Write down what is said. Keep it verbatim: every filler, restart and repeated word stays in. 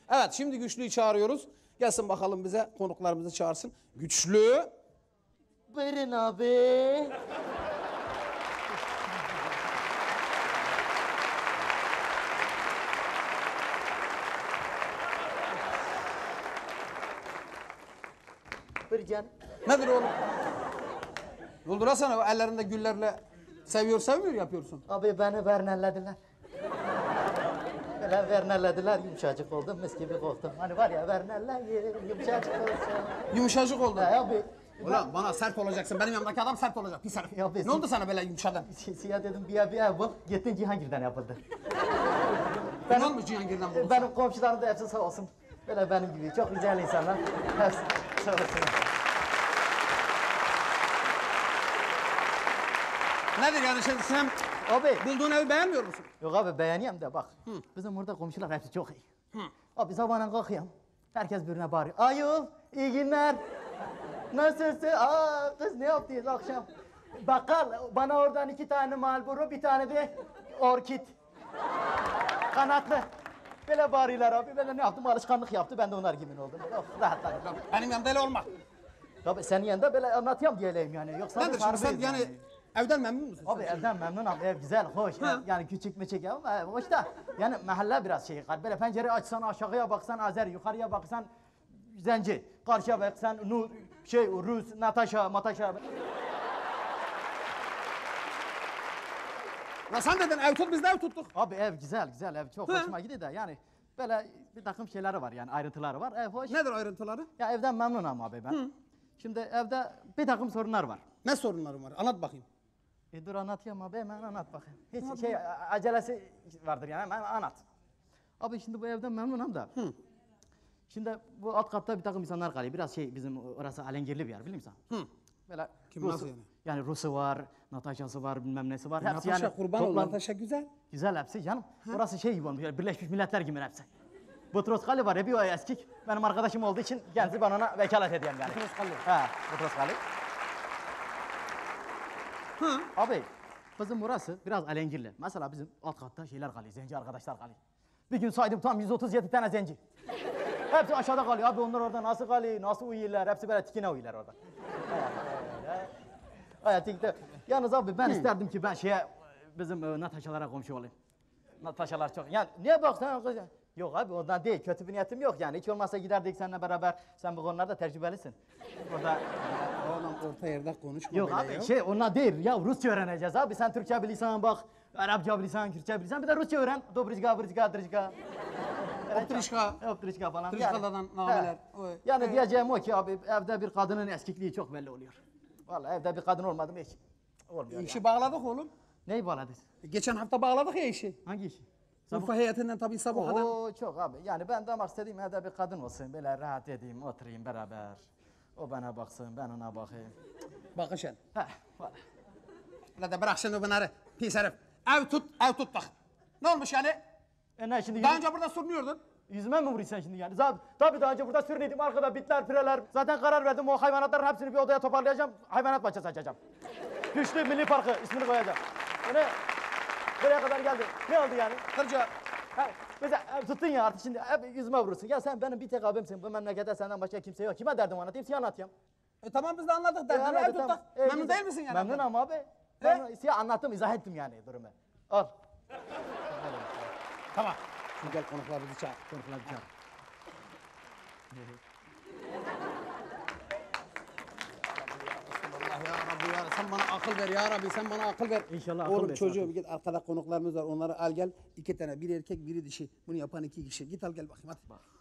Evet, şimdi Güçlü'yü çağırıyoruz. Gelsin bakalım bize, konuklarımızı çağırsın. Güçlü. Buyurun abi. Buyur canım. Nedir oğlum? Doldurasana, ellerinde güllerle seviyor sevmiyor yapıyorsun. Abi beni vernellediler. Böyle vernellediler, yumuşacık oldum, mis gibi koktum. Hani var ya verneller yumuşacık olsun. Yumuşacık oldu. Ya abi. Ulan bana sert olacaksın, benim yanımdaki adam sert olacak, pis herif. Ya be, Ne oldu sana böyle yumuşadın? Si- Siyah dedim bir ev bir ev bul, gittin Cihangir'den yapıldı. Ben olmuş Cihangir'den bulursun. Benim komşularım da hepsi sağ olsun. Böyle benim gibi çok güzel insanlar. Hepsi sağ olsun. Nedir yani şimdi sen Abi. bulduğun evi beğenmiyor musun? Yok abi beğeniyorum da bak. Hı. Bizim burada komşular hepsi çok iyi. Hı. Abi sabahına kalkıyorum. Herkes birbirine bağırıyor. Ayol, iyi günler. Nasılsın? Aa kız ne yaptınız akşam? Bakkal bana oradan iki tane Marlboro, bir tane de orkid. Kanatlı. Böyle bağırıyorlar abi. Ben de ne yaptım? Alışkanlık yaptı. Ben de onlar gibi oldum. Oh, rahatladım. Benim yanımda öyle olma. Tabii senin yanında böyle anlatıyorum diyeleyim yani. Yoksa Nedir şimdi sen yani, evden memnun musun? Abi evden memnunum, ev güzel, hoş. Ev, yani küçük müçük ev ama hoş da yani mahalle biraz şey. Böyle pencere açsan aşağıya baksan Azer, yukarıya baksan Zenci, karşıya baksan Nur, şey Rus, Natasha, Mataşa. Ya sen dedin ev tut, biz de ev tuttuk. Abi ev güzel, güzel ev çok Hı. hoşuma gidiyor da yani böyle bir takım şeyleri var yani ayrıntıları var. Ev hoş. Nedir ayrıntıları? Ya evden memnunum abi ben. Hı. Şimdi evde bir takım sorunlar var. Ne sorunların var? Anlat bakayım. E dur anlatıyorum abi hemen anlat bakayım. Hiç anlat şey a- acelesi vardır yani hemen anlat. Abi şimdi bu evden memnunum da. Hı. Şimdi bu alt katta bir takım insanlar kalıyor. Biraz şey bizim orası alengirli bir yer biliyor musun? Hı. Böyle Kim Rusu, nasıl yani? Yani Rusu var, Natasha'sı var, bilmem nesi var. E, Hepsi Natasha yani kurban ol, toplam- Natasha güzel. Güzel hepsi canım. Orası şey gibi olmuş, yani Birleşmiş Milletler gibi hepsi. Butros Ghali var ya bir o eskik. Benim arkadaşım olduğu için kendisi ben ona vekalet ediyorum yani. Butros Ghali. He, Butros Ghali. Hı. Abi bizim burası biraz alengirli. Mesela bizim alt katta şeyler kalıyor, zenci arkadaşlar kalıyor. Bir gün saydım tam yüz otuz yedi tane zenci. Hepsi aşağıda kalıyor. Abi onlar orada nasıl kalıyor, nasıl uyuyorlar? Hepsi böyle tikine uyuyorlar orada. Hayat tikte. Yalnız abi ben isterdim ki ben şeye bizim e, Natasha'lara komşu olayım. Natasha'lar çok. Yani niye baksan kız? Yok abi ondan değil. Kötü bir niyetim yok yani. Hiç olmazsa giderdik seninle beraber. Sen bu konularda tecrübelisin. Orada Oğlum orta yerde konuşma yok böyle abi ya. şey onlar değil. Ya Rusça öğreneceğiz abi. Sen Türkçe bilirsen bak. Arapça bilirsen, Kürtçe bilirsen bir de Rusça öğren. Dobrişka, brişka, drişka. Optrişka. Optrişka falan. Trişkalardan nameler. He. Oy. Yani Evet. diyeceğim o ki abi evde bir kadının eskikliği çok belli oluyor. Vallahi evde bir kadın olmadı mı hiç olmuyor. İşi Yani. bağladık oğlum. Neyi bağladın? Geçen hafta bağladık ya işi. Hangi işi? Urfa heyetinden tabii sabah kadar. Oo çok abi. Yani ben damak istediğim evde bir kadın olsun. Böyle rahat edeyim, oturayım beraber. O bana baksın, ben ona bakayım. Bakışın. Heh, vallahi. La da bırak şimdi bunları. Pis herif. Ev tut, ev tut bak. Ne olmuş yani? E ne şimdi? Daha yüz- önce burada sürünüyordun. Yüzüme mi vuruyorsun şimdi yani? Zaten, tabii daha önce burada sürüneydim. Arkada bitler, pireler. Zaten karar verdim o hayvanatların hepsini bir odaya toparlayacağım. Hayvanat bahçesi açacağım. Güçlü Milli Parkı ismini koyacağım. Yani buraya kadar geldi. Ne oldu yani? Kırca. Ha, mesela e, tuttun ya artık şimdi hep yüzüme vurursun. Ya sen benim bir tek abimsin. Bu memlekette senden başka kimse yok. Kime derdim anlatayım? Size anlatıyorum. E tamam biz de anladık E, derdini. anladım, Ev tut tamam. da. E, Memnun güzel. değil misin yani? Memnunum abi. Ben size anlattım, izah ettim yani durumu. Al. Tamam. Şimdi gel konuklarımızı çağır. Konuklar bir çağır. Allah ya Rabbi ya sen bana akıl ver ya Rabbi sen bana akıl ver. İnşallah akıl Oğlum ver, çocuğum akıl. git arkada konuklarımız var onları al gel. İki tane bir erkek biri dişi. Bunu yapan iki kişi. Git al gel bakayım hadi.